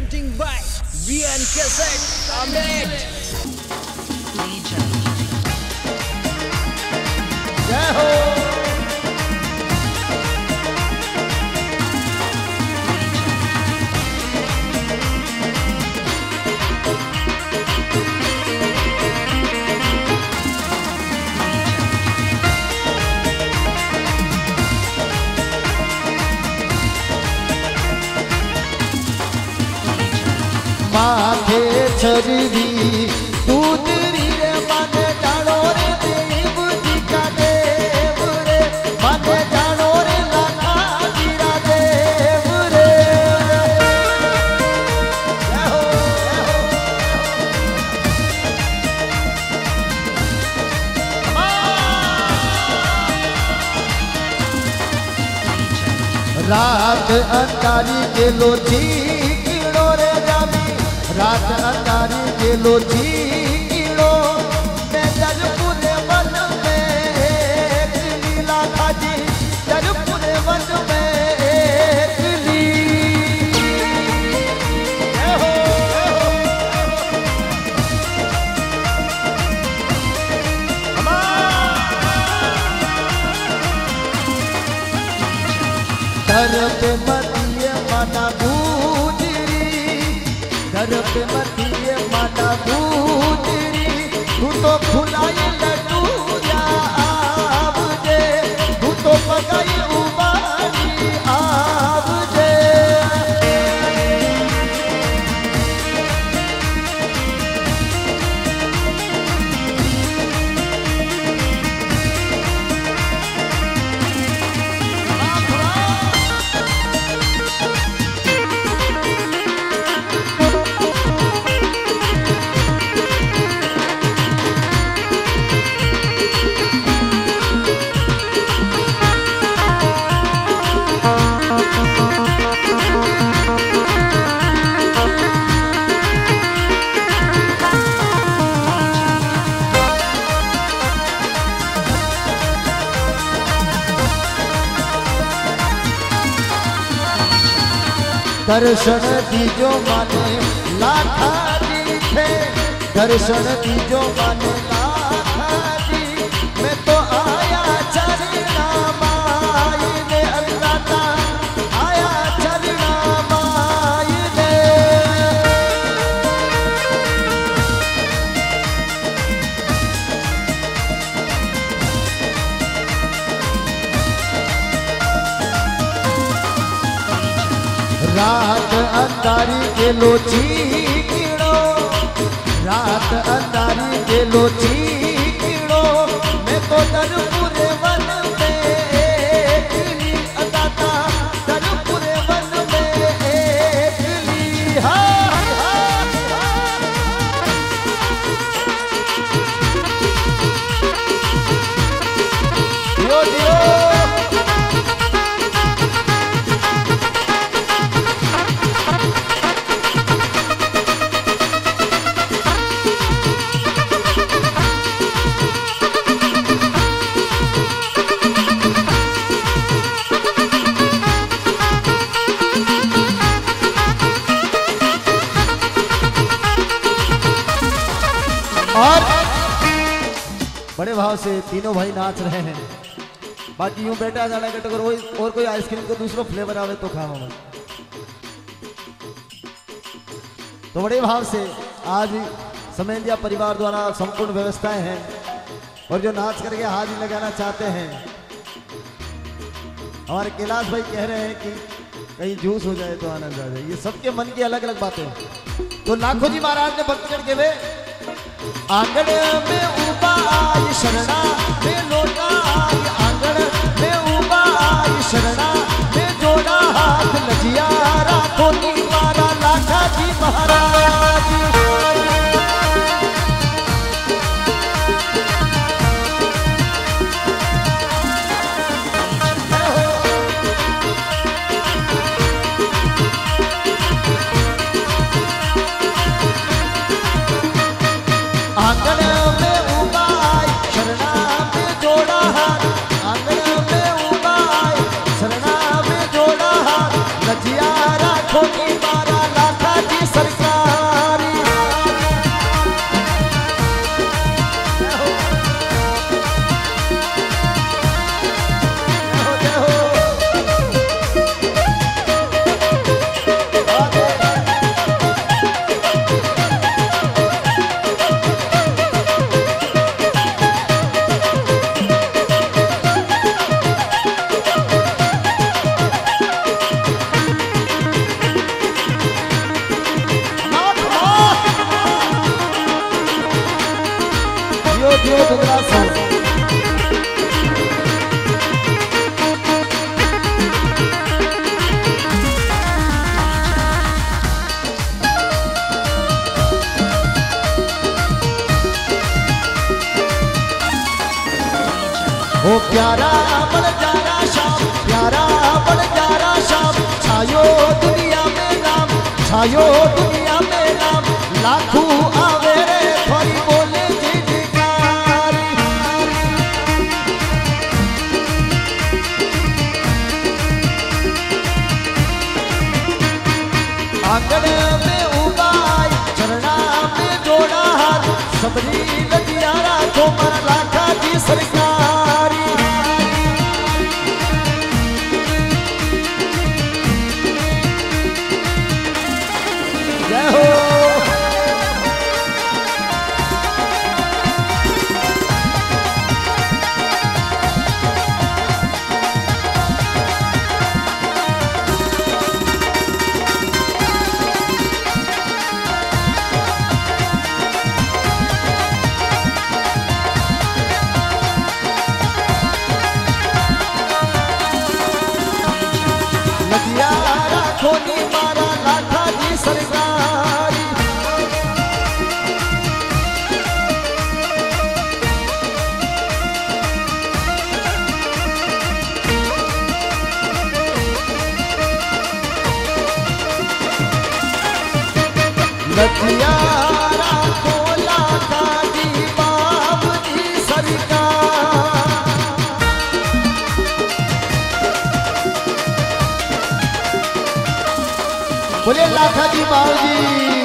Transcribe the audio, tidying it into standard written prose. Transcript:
presenting by VN Cassette Ahmed. जय हो। माथे छरी दूधरी रे मन जानो रे देव जी का देव रे मन जानो रे लाला जीरा देव रे। जय हो रात अंधारी के लोची रे जामी रात अंधारी गेलो जीलो मैं जलपुरे वन में एक लीला खाजी जलपुरे वन में एक ली। हो धर पे मतिए मना घर पे मतिए माना भूतरी तू तो खुलाई लड्डू या आवजे तू तो पकाई उबारी आवजे। दर्शन दीजो माने लाखा दिखे दर्शन दीजो माने लाखा दी मैं तो आया चलना माई ने अल्लाह आया चलना माई ने। रात अंधारी के लोची कीड़ो रात अंधारी के लोची कीड़ो मैं तो दरपुरे वन में एक ली अदाता दरपुरे वन में एक ली। दियो दियो और बड़े भाव से तीनों भाई नाच रहे हैं। बाकी यूं बैठा जाना कि अगर और कोई आइसक्रीम को दूसरा फ्लेवर आवे तो खाओ मत। तो बड़े भाव से आज समेंदिया परिवार द्वारा संपूर्ण व्यवस्थाएं हैं और जो नाच करके हाजिर लगाना चाहते हैं हमारे कैलाश भाई कह रहे हैं कि कहीं जूस हो जाए तो आनंद आ जाए। ये सबके मन की अलग अलग बातें हैं। तो लाखों जी महाराज ने भक्त करके वे आंगन में उबा आई शरणा में लोटा आई आंगन में उबा आई शरणा में जोड़ा हाथ लजिया राखो नी मारा लाखा जी महाराज। आंगन में उबा आई शरणा में जोड़ा हाथ आंगन में उबा आई शरणा में जोड़ा हाथ लजिया राखो नी मारा लाखा जी प्यारा बन जाना शाम, प्यारा बन जाना शाम, छायो दुनिया में नाम, छायो दुनिया में नाम, लाखों आवे रे थोड़ी बोले जिजकारी। आंगन में उगाई चरना में जोड़ा हाथ, सबरी लदिया राखो मन लाखा की सरकारी। जय हो। लदिया राखो नी मारा लाखा की सरकारी। लदिया राखो लाखा की बाप की सरकार। बोले लाखा जी बाबू जी।